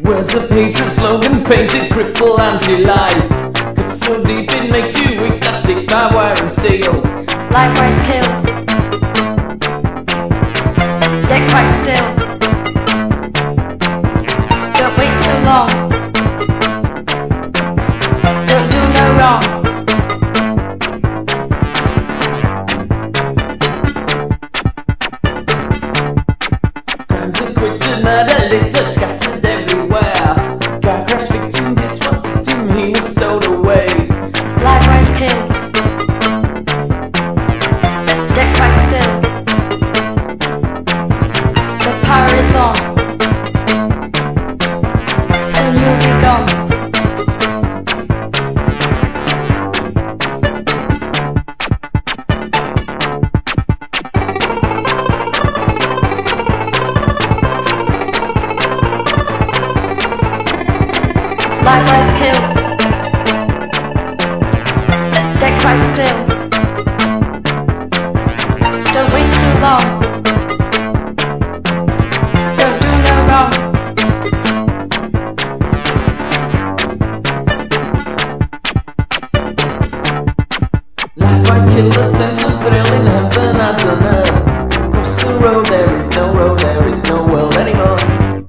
Words of hatred, slogans painted, cripple anti-life. Cut so deep it makes you weak, static, barbed wire and steel. Life rise kill. Deck quite still. Don't wait too long. Don't do no wrong. Crimes of quitted, murder, litter, scattered everywhere. Car crash victim, this one victim, he was stowed away. Life rise kill. Deck quite still. The power is on. Soon you'll be gone. Life rise kill. Deck quite still. Don't wait too long.